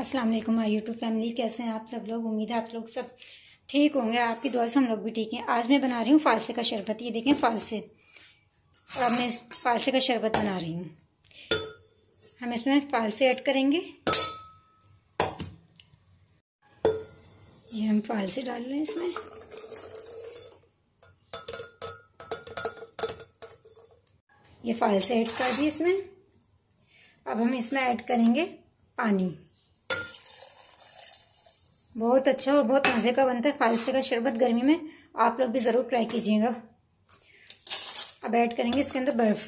अस्सलाम वालेकुम my YouTube family. कैसे हैं आप सब लोग? उम्मीद है आप लोग सब ठीक होंगे। आपकी दुआ से हम लोग भी ठीक हैं। आज मैं बना रही हूँ फालसे का शरबत। ये देखें फालसे, और अब मैं फालसे का शरबत बना रही हूँ। हम इसमें फालसे ऐड करेंगे। ये हम फालसे डाल रहे हैं इसमें। ये फालसे ऐड कर दिए इसमें। अब हम इसमें ऐड करेंगे पानी। बहुत अच्छा और बहुत मज़े का बनता है फालसे का शरबत गर्मी में। आप लोग भी ज़रूर ट्राई कीजिएगा। अब ऐड करेंगे इसके अंदर बर्फ़।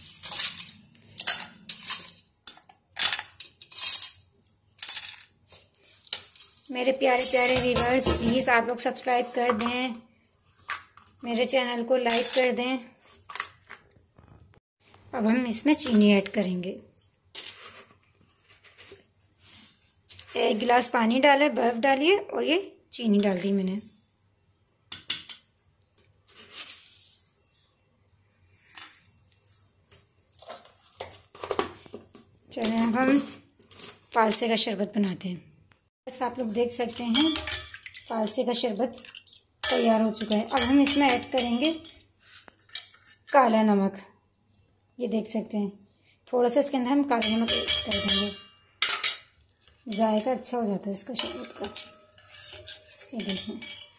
मेरे प्यारे प्यारे व्यूअर्स, प्लीज़ आप लोग सब्सक्राइब कर दें, मेरे चैनल को लाइक कर दें। अब हम इसमें चीनी ऐड करेंगे। 1 गिलास पानी डाला है, बर्फ़ डालिए और ये चीनी डाल दी मैंने। चलिए अब हम फालसे का शरबत बनाते हैं। बस आप लोग देख सकते हैं फालसे का शरबत तैयार हो चुका है। अब हम इसमें ऐड करेंगे काला नमक। ये देख सकते हैं, थोड़ा सा इसके अंदर हम काला नमक ऐड कर देंगे। जायका अच्छा हो जाता है इसका शरबत का। ये देखें,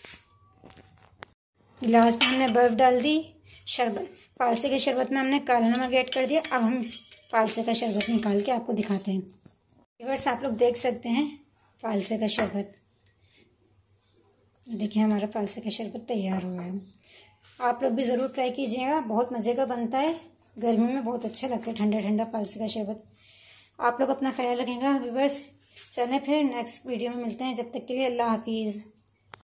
गिलास में हमने बर्फ़ डाल दी। शरबत, फालसे के शरबत में हमने काला नमक ऐड कर दिया। अब हम फालसे का शरबत निकाल के आपको दिखाते हैं। व्यूअर्स, आप लोग देख सकते हैं फालसे का शरबत। देखिए हमारा फालसे का शरबत तैयार हुआ है। आप लोग भी ज़रूर ट्राई कीजिएगा, बहुत मज़े का बनता है। गर्मी में बहुत अच्छा लगता है ठंडा ठंडा फालसे का शरबत। आप लोग अपना ख्याल रखेंगे व्यूअर्स। चलें फिर नेक्स्ट वीडियो में मिलते हैं। जब तक के लिए अल्लाह हाफिज़।